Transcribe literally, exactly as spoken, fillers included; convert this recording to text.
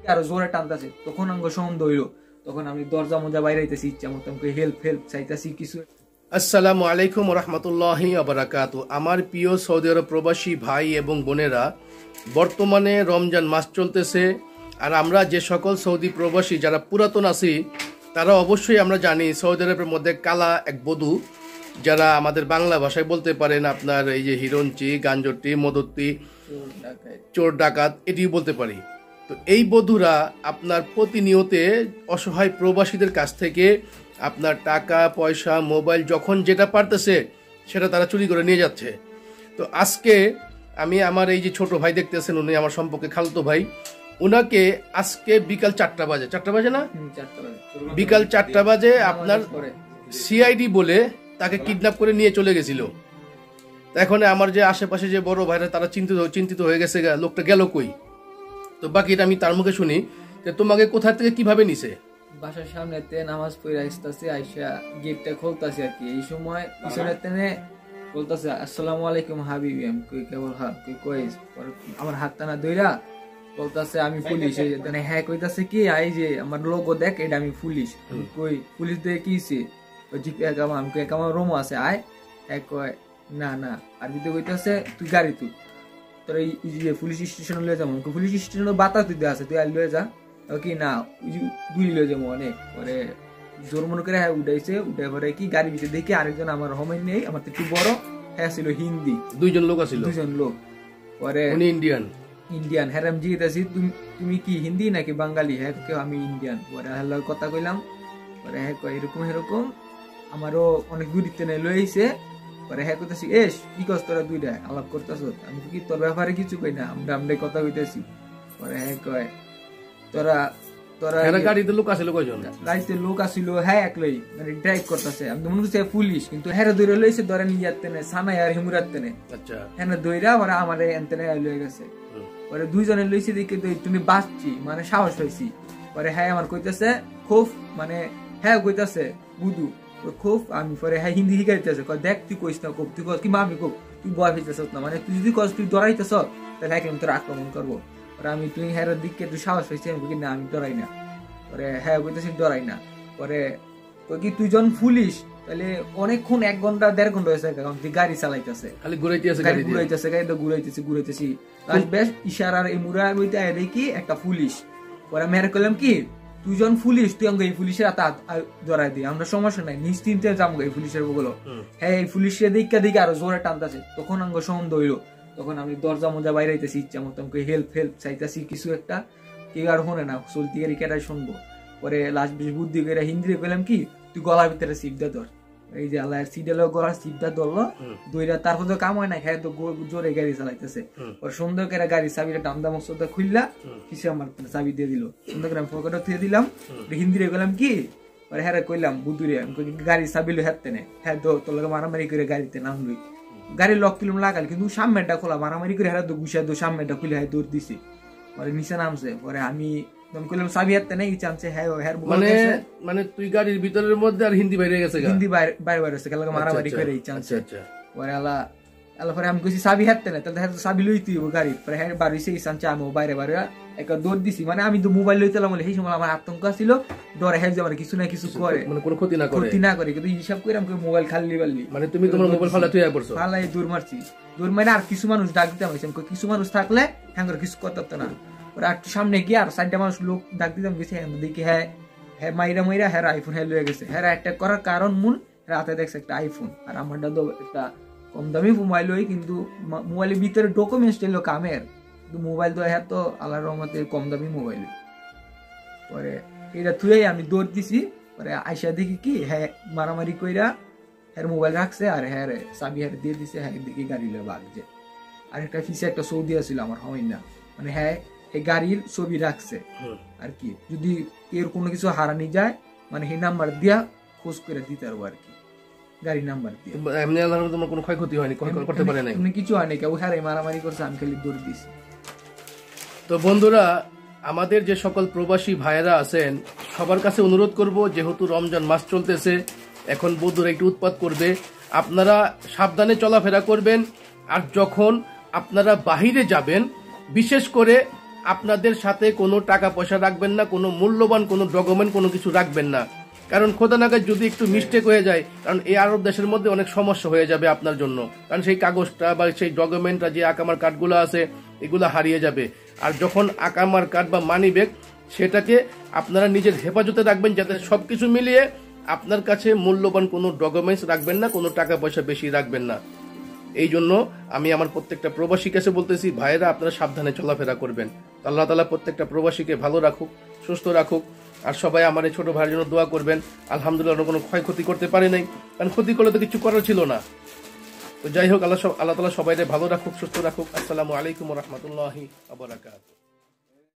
আরো জোরে টানতেছে, তখন আঙ্গ সন্দেহ হইলো, তখন আমি দরজা মজা বাইরাইতেছি, ইচ্ছা মতো হেল্প হেল্প চাইতেছি কিছু। আসসালামু আলাইকুম রহমতুল্লাহি আবরাকাতু। আমার প্রিয় সৌদি আরব প্রবাসী ভাই এবং বোনেরা, বর্তমানে রমজান মাস চলতেছে, আর আমরা যে সকল সৌদি প্রবাসী যারা পুরাতন আছি তারা অবশ্যই আমরা জানি সৌদি আরবের মধ্যে কালা এক বধূ, যারা আমাদের বাংলা ভাষায় বলতে পারেন আপনার এই যে হিরঞ্চি, গাঞ্জটি, মদত্তি, চোর ডাকাত, এটিও বলতে পারি। তো এই বধূরা আপনার প্রতিনিয়তে অসহায় প্রবাসীদের কাছ থেকে আপনার টাকা পয়সা, মোবাইল, যখন যেটা পারতেছে সেটা তারা চুরি করে নিয়ে যাচ্ছে। তো আজকে আমি আমার এই যে ছোট ভাই দেখতেছেন, উনি আমার সম্পর্কে খালতো ভাই, ওনাকে আজকে বিকাল চারটা বাজে চারটা বাজে না বিকাল চারটা বাজে আপনার সিআইডি বলে তাকে কিডন্যাপ করে নিয়ে চলে গেছিল। এখন আমার যে আশেপাশে যে বড় ভাইরা তারা চিন্তিত চিন্তিত হয়ে গেছে, লোকটা গেল কই। তো বাকিটা আমি তার মুখে শুনি যে তোমাকে কোথা থেকে কিভাবে নিছে। বাসার সামনেতে নামাজ পড়ে আসতেছে, আইসা গেটটা খুলতেছে আর কি। এই সময় পিছনের তেনে বলতেছে আসসালামু আলাইকুম হাবিবি। আমি কই কেবল হা কই কই আমার হাত টানা দইরা বলতেছে আমি পুলিশ। হ্যাঁ কইতাছে কি আই যে আমার লোগো দেখ, এটা আমি পুলিশ। কই পুলিশ দিয়ে কিছে? জিপে কামা আমি কই কামা রোমো আছে আয়। হ্যাঁ কয় না না আর দিতে কইতাছে তুই গাড়ি তুই তোর এই যে পুলিশ স্টেশন লয়ে যাবো। পুলিশ স্টেশনে বাতা তুই আছে, তুই আর লয়ে যা কি না দুই লয়ে যাবো অনেক। পরে জোর মনে করে হ্যাঁ উঠাইছে, উঠে পরে কি গাড়ি ভিতরে দেখি আরেকজন আমার হোমেন নেই, আমার তো একটু বড়, হ্যাঁ ছিল হিন্দি, দুইজন লোক আছিল, দুইজন লোক। পরে উনি ইন্ডিয়ান ইন্ডিয়ান হ্যাঁ আমি জিজ্ঞেস তুমি তুমি কি হিন্দি নাকি বাঙালি? হ্যাঁ কেউ আমি ইন্ডিয়ান। পরে হ্যালো কথা কইলাম, পরে হ্যাঁ কয় এরকম এরকম আমারও অনেক দূরিতে নেই লইছে। পরে হ্যাঁ কইতেছি এস কি কস তোরা দুইটা আলাপ করতেছ? আমি কি তোর ব্যাপারে কিছু কই না, আমরা আমরা কথা কইতেছি। পরে হ্যাঁ কয় তোরা তোরা গাড়িতে লোক আছিল কয়জন? গাড়িতে লোক আছিল হ্যাঁ একলাই, মানে ড্রাইভ করতেছে। আমি তো মনে করছি পুলিশ, কিন্তু হ্যাঁ দৌড়ে লইছে, ধরে নিয়ে যাতে না সানাই আর হিমুরাতে নেই। আচ্ছা হ্যাঁ দইরা ওরা আমার এনতেনে লয়ে গেছে। পরে দুইজনে লইছে দেখে তুমি বাঁচছি, মানে সাহস হয়েছি। পরে হ্যাঁ আমার কইতেছে খুব, মানে হ্যাঁ কইতেছে বুধু খুব। আমি পরে হ্যাঁ হিন্দি শিখাইতেছে, দেখ তুই কইস না খুব, তুই কস কি আমি খুব তুই ভয় পেতেছ না, মানে তুই যদি কস তুই ডরাইতেছ তাহলে হ্যাঁ তোর আক্রমণ করবো। পরে আমি তুই হ্যাঁ দিকে একটু সাহস হয়েছি, আমি কি না আমি ডরাই না। পরে হ্যাঁ কইতেছি ডরাই না। পরে কি তুই যখন পুলিশ তাহলে অনেকক্ষণ এক ঘন্টা দেড় ঘন্টা হয়েছে কারণ তুই গাড়ি চালাইতেছে, খালি ঘুরাইতেছে গাড়ি ঘুরাইতেছে গাড়ি তো ঘুরাইতেছি ঘুরাইতেছি বেশ ইশারার এই মুরা বইতে দেখি একটা পুলিশ। পরে আমি করলাম কি তুই যখন পুলিশ তুই আমাকে এই পুলিশের হাত জড়াই দিই, আমরা সমস্যা নাই নিশ্চিন্তে যাবো এই পুলিশের বগুলো। হ্যাঁ এই পুলিশের দিকে দিকে আরো জোরে টানতেছে, তখন আঙ্গ সন্দেহ হইলো, তখন আমি দরজা মজা বাইরাইতেছি, ইচ্ছা মতো আমাকে হেল্প হেল্প চাইতেছি কিছু একটা, কেউ আর শোনে না, চলতি গাড়ি কেটাই শুনবো। পরে লাস্ট বেশ বুদ্ধি করে হিন্দিতে কইলাম কি তুই গলার ভিতরে সিটটা ধর, এই যে আল্লাহ সিটে গলার সিটটা ধরলো দুইটা, তারপর তো কাম হয় না, হ্যাঁ তো জোরে গাড়ি চালাইতেছে। পরে সুন্দর করে গাড়ি চাবিটা টামদা মস্তটা খুললা কিছু আমার চাবি দিয়ে দিল, সুন্দর করে আমি পকেটে দিয়ে দিলাম। হিন্দিতে কইলাম কি পরে হ্যাঁ কইলাম বুদ্ধুরে গাড়ি চাবি লো হাতে নে, হ্যাঁ তো তোর লোক মারামারি করে গাড়িতে নামলই, গাড়ি লক কিলো লাগাল, কিন্তু সামনেটা খোলা, মারামারি করে হ্যাঁ তো গুছিয়ে দো সামনেটা খুলে হ্যাঁ দৌড় দিছি। পরে নিচে নামছে, পরে আমি চাবি হাতে নেই চান্সে হ্যাঁ মানে মানে তুই গাড়ির ভিতরের মধ্যে আর হিন্দি বাইরে গেছে, হিন্দি বাইরে বাইরে হচ্ছে কালকে মারামারি করে চান্সে। পরে আল্লাহ আল্লাহ পরে আমি কইছি চাবি হাতে না, তাহলে হ্যাঁ চাবি লই তুই গাড়ি। পরে হ্যাঁ বাড়িছে এই চান্সে আমি বাইরে বাইরে একটা দৌড় দিছি, মানে আমি তো মোবাইল লইতেলাম বলে সেই সময় আমার আতঙ্ক ছিল, ডরে হ্যাঁ যে আমার কিছু না কিছু করে, মানে কোনো ক্ষতি না করে ক্ষতি না করে, কিন্তু হিসাব করে আমি মোবাইল খালি পারলি, মানে তুমি তোমার মোবাইল ফালা তুই আয় পড়ছো, ফালাই দৌড় মারছি। দৌড় মারে আর কিছু মানুষ ডাক দিতাম, কিছু মানুষ থাকলে হ্যাঁ কিছু করতে না। ওরা একটু সামনে গিয়ে আর চারটা মানুষ লোক ডাক দিতাম গেছে, দেখি হ্যাঁ হ্যাঁ মাইরা মাইরা হ্যাঁ আইফোন হ্যাঁ লয়ে গেছে। হ্যাঁ অ্যাটাক করার কারণ মূল রাতে দেখছে একটা আইফোন, আর আমারটা তো একটা কম দামি মোবাইল হই, কিন্তু মোবাইলের ভিতরে ডকুমেন্টস ছিল কামের, কিন্তু মোবাইল তো হ্যাঁ তো আল্লাহর রহমতে কম দামি মোবাইল। পরে এটা থুয়েই আমি দৌড় দিছি। পরে আইসা দেখি কি হ্যাঁ মারামারি কইরা হ্যাঁ মোবাইল রাখছে, আর হ্যাঁ চাবি হ্যাঁ দিয়ে দিছে, হ্যাঁ দেখি গাড়ি লয়ে ভাগছে। আর একটা ফিসে একটা সৌদি আছিল আমার হয় না, মানে হ্যাঁ এই গাড়ির ছবি রাখছে আর কি, যদি এর কোনো কিছু হারানি যায় মানে সেই নাম্বার দিয়া খোঁজ করে দিতে পারবো আর কি, গাড়ি নাম্বার দিয়ে। এমনি আল্লাহর তোমার কোনো ক্ষয়ক্ষতি হয়নি, করতে পারে নাই, এমনি কিছু হয়নি, কেউ হারে মারামারি করছে, আমি খালি দৌড় দিছি। তো বন্ধুরা, আমাদের যে সকল প্রবাসী ভাইয়েরা আছেন সবার কাছে অনুরোধ করব, যেহেতু রমজান মাস চলতেছে, এখন বন্ধুরা একটু উৎপাত করবে, আপনারা সাবধানে চলাফেরা করবেন। আর যখন আপনারা বাহিরে যাবেন, বিশেষ করে আপনাদের সাথে কোনো টাকা পয়সা রাখবেন না, কোনো মূল্যবান কোনো ডকুমেন্ট কোনো কিছু রাখবেন না। কারণ খোদা নাগাদ যদি একটু মিস্টেক হয়ে যায়, কারণ এই আরব দেশের মধ্যে অনেক সমস্যা হয়ে যাবে আপনার জন্য, কারণ সেই কাগজটা বা সেই ডকুমেন্টটা যে আকামার কার্ডগুলো আছে এগুলো হারিয়ে যাবে। আর যখন আকামার কার্ড বা মানি ব্যাগ, সেটাকে আপনারা নিজের হেফাজতে রাখবেন, যাতে সবকিছু মিলিয়ে আপনার কাছে মূল্যবান কোনো ডকুমেন্টস রাখবেন না, কোনো টাকা পয়সা বেশি রাখবেন না। এই জন্য আমি আমার প্রত্যেকটা প্রবাসী কাছে বলতেছি, ভাইয়েরা আপনারা সাবধানে চলাফেরা করবেন। আল্লাহ তাআলা প্রত্যেকটা প্রবাসীকে ভালো রাখুক, সুস্থ রাখুক। আর সবাই আমার এই ছোট ভাইয়ের জন্য দোয়া করবেন। আলহামদুলিল্লাহ কোনো ক্ষয়ক্ষতি করতে পারে নাই, কারণ ক্ষতি করলে তো কিছু করার ছিল না। তো যাই হোক, আল্লাহ আল্লাহ তাআলা সবাইকে ভালো রাখুক, সুস্থ রাখুক। আসসালামু আলাইকুম ওয়া রাহমাতুল্লাহি ওয়া বারাকাতুহু।